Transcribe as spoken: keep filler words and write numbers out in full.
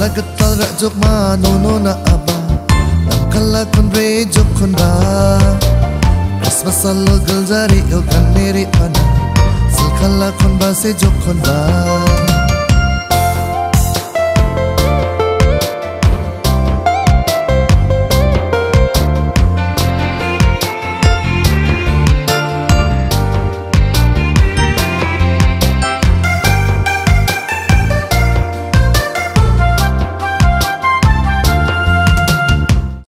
Salagat talra jok ma nono na aba Namkala kon re jok kon ba Christmas salo galjari il kan neri ana Salkala kon ba se jok kon ba